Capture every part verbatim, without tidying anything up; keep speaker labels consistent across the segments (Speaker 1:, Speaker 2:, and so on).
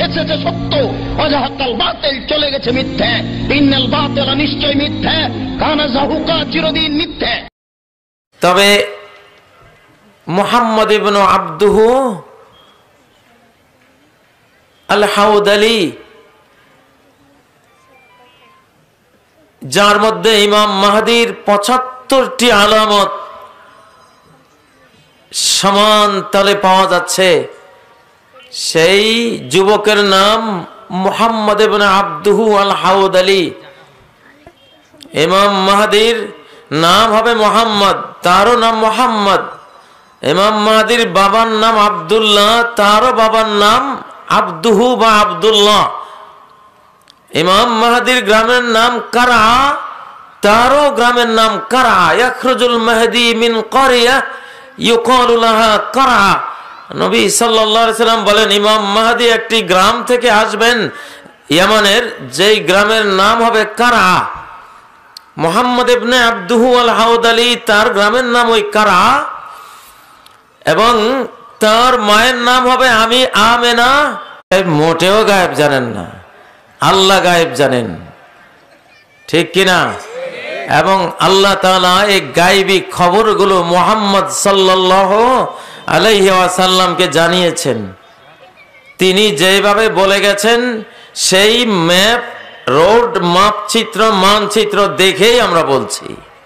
Speaker 1: এসেছে সত্য, ওয়াজাহাকাল বাতিল চলে গেছে মিথ্যে। ইন্নাল বাতিলা নিশ্চয় মিথ্যে, কানা যাহুকা চিরদিন মিথ্যে।
Speaker 2: তবে মুহাম্মদ ইবনে আবদুহু আল হাউদালি, যার মধ্যে ইমাম মাহদির পঁচাত্তরটি আলামত সমান তালে পাওয়া যাচ্ছে, সেই যুবকের নাম মুহাম্মদ ইবনে আবদুহু আল হাউদালি। ইমাম মাহদির নাম হবে মুহাম্মদ, তারও নাম মুহাম্মদ। ইমাম মাহদির বাবার নাম আব্দুল্লাহ, তারও বাবার নাম আব্দুহু বা আব্দুল্লাহ। ইমাম মাহদির গ্রামের নাম কারা, তারও গ্রামের নাম কারা। ইয়াখরুজুল মাহদি মিন কারিয়া ইউকালু লাহা কারা। নবী সাল্লাল্লাহু আলাইহি সাল্লাম বলেন, ইমাম মাহদি একটি গ্রাম থেকে আসবেন ইয়ামানের, যেই গ্রামের নাম হবে কারা। মুহাম্মদ ইবনে আবদুহু আল হাউদালি, তার গ্রামের নাম ওই কারা, এবং তার মায়ের নাম হবে আমি আমেনা। মোটেও গায়েব জানেন না, আল্লাহ গায়েব জানেন, ঠিক কিনা? এবং আল্লাহ তাআলা এই গায়েবী খবরগুলো মুহাম্মদ সাল্লাল্লাহু আলাইহি ওয়াসাল্লামকে জানিয়েছেন। তিনি যেভাবে বলে গেছেন, সেই ম্যাপ, রোড মাপ চিত্র, মানচিত্র দেখেই আমরা বলছি।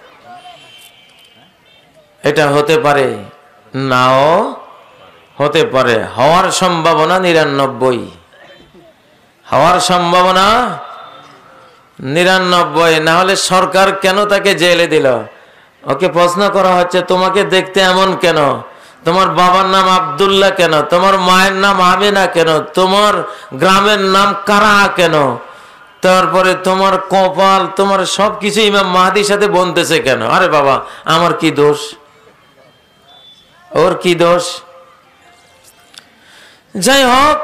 Speaker 2: এটা হতে পারে, নাও হতে পারে, হওয়ার সম্ভাবনা নিরানব্বই, হওয়ার সম্ভাবনা নিরানব্বই। না হলে সরকার কেন তাকে জেলে দিল? ওকে প্রশ্ন করা হচ্ছে, তোমাকে দেখতে এমন কেন? তোমার বাবার নাম আব্দুল্লাহ কেন? তোমার মায়ের নাম আমিনা কেন? তোমার গ্রামের নাম কারা কেন? তারপরে তোমার কপাল, তোমার সবকিছু ইমাম মাহদির সাথে বনতেছে কেন? আরে বাবা, আমার কি দোষ? ওর কি দোষ? যাই হোক,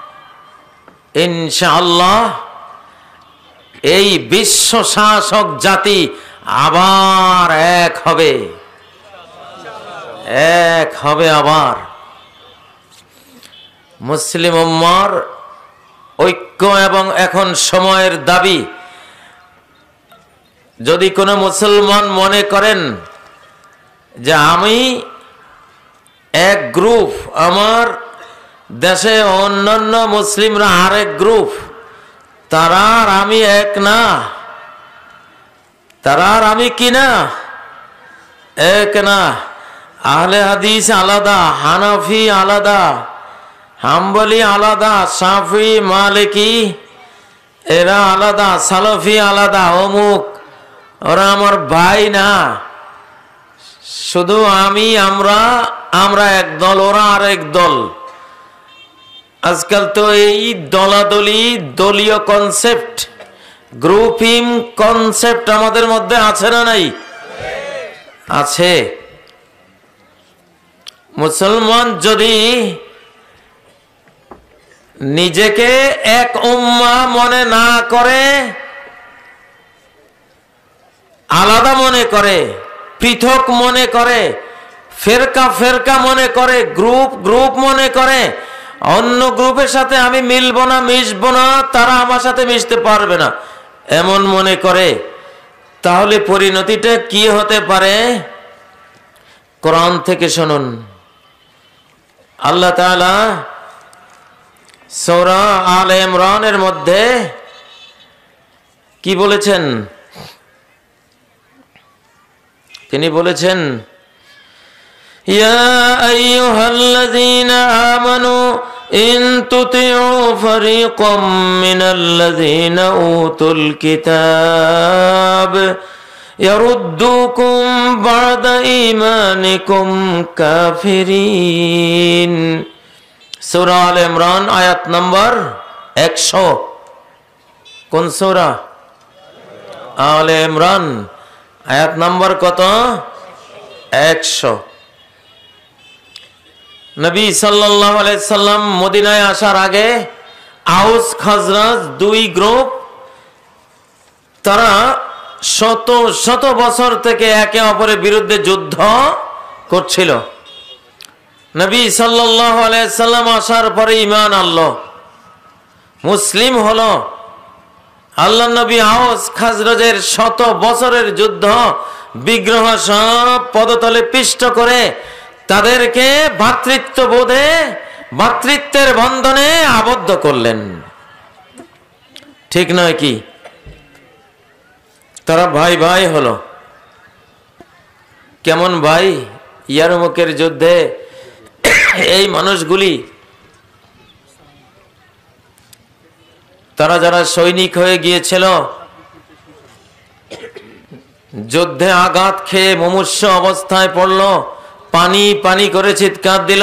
Speaker 2: ইনশাআল্লাহ এই বিশ্ব শাসক জাতি আবার এক হবে, এক হবে আবার। মুসলিম উম্মার ঐক্য এবং এখন সময়ের দাবি। যদি কোনো মুসলমান মনে করেন যে আমি এক গ্রুপ, আমার দেশে অন্যান্য মুসলিমরা আরেক গ্রুপ, তারা আর আমি এক না, তারা আর আমি কি না, এক না। আহলে হাদিস আলাদা, হানাফি আলাদা, হাম্বলি আলাদা, শাফি মালিকি এরা আলাদা, সালাফি আলাদা, অমুক, ওরা আমার ভাই না। শুধু আমি, আমরা, আমরা এক দল, ওরা আর এক দল। আজকাল তো এই দলাদলি, দলীয় কনসেপ্ট, গ্রুপিং কনসেপ্ট আমাদের মধ্যে আছে না নাই? আছে। মুসলমান যদি নিজেকে এক উম্মাহ মনে না করে, আলাদা মনে করে, পৃথক মনে করে, ফেরকা ফেরকা মনে করে, গ্রুপ গ্রুপ মনে করে, অন্য গ্রুপের সাথে আমি মিলবো না, মিশবো না, তারা আমার সাথে মিশতে পারবে না, এমন মনে করে, তাহলে পরিণতিটা কি হতে পারে? কোরআন থেকে শুনুন। আল্লাহ তাআলা সূরা আলে ইমরানের মধ্যে কি বলেছেন? তিনি বলেছেন, ইয়া আইয়ুহাল্লাযীনা আমানু ইন তুতিউ ফারীকাম মিনাল্লাযীনা উতুল কিতাব ইয়ারুদ্দুকুম বা'দা ঈমানিকুম কাফিরিন। সূরা আলে ইমরান আয়াত নম্বর একশো। কোন সূরা? আলে ইমরান আয়াত নম্বর কত? একশো। নবী সাল্লাল্লাহু আলাইহি সাল্লাম মদিনায় আসার আগে আউস খাজরাজ দুই গ্রুপ, তারা শত শত বছর থেকে একে অপরের বিরুদ্ধে যুদ্ধ করছিল। নবী সাল্লাল্লাহু আলাইহি সাল্লাম আসার পরে ঈমান আনলো। মুসলিম হলো। আল্লাহ নবী আওস খাজরজের শত বছরের যুদ্ধ বিগ্রহ সব পদতলে পিষ্ট করে তাদেরকে ভ্রাতৃত্ব বোধে ভ্রাতৃত্বের বন্ধনে আবদ্ধ করলেন। ঠিক নয় কি? তারা ভাই ভাই হলো। কেমন ভাই? ইয়ারমুকের যুদ্ধে এই মানুষগুলি, তারা যারা সৈনিক হয়ে গিয়েছিল, যুদ্ধে আঘাত খেয়ে মুমূর্ষ অবস্থায় পড়ল, পানি পানি করে চিৎকার দিল।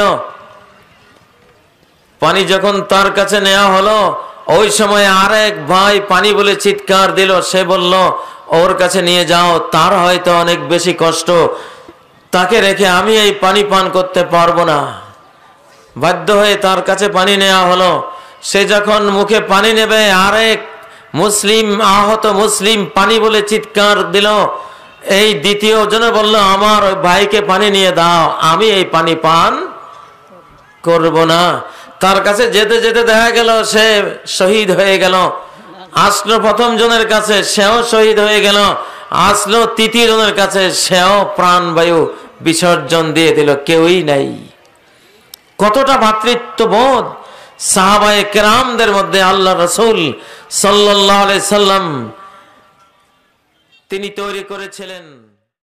Speaker 2: পানি যখন তার কাছে নেওয়া হলো, ওই সময় আরেক ভাই পানি বলে চিৎকার দিল। সে বলল, ওর কাছে নিয়ে যাও, তার হয়তো অনেক বেশি কষ্ট, তাকে রেখে আমি এই পানি পান করতে পারবো না। বাধ্য হয়ে তার কাছে পানি নেওয়া হলো। সে যখন মুখে পানি নেবে, আরেক মুসলিম আহত মুসলিম পানি বলে চিৎকার দিল। এই দ্বিতীয় জনে বলল, আমার ওই ভাইকে পানি নিয়ে দাও, আমি এই পানি পান করব না। তার কাছে যেতে যেতে দেখা গেল সে শহীদ হয়ে গেল। আসলো প্রথম জনের কাছে, সেও শহীদ হয়ে গেল। আসলো তৃতীয় জনের কাছে, সেও প্রাণবায়ু বিসর্জন দিয়ে দিল, কেউই নাই। কতটা ভ্রাতৃত্ববোধ সাহাবায়ে কেরামদের মধ্যে আল্লাহ রাসূল সাল্লাল্লাহু আলাইহি সাল্লাম তিনি তৈরি করেছিলেন।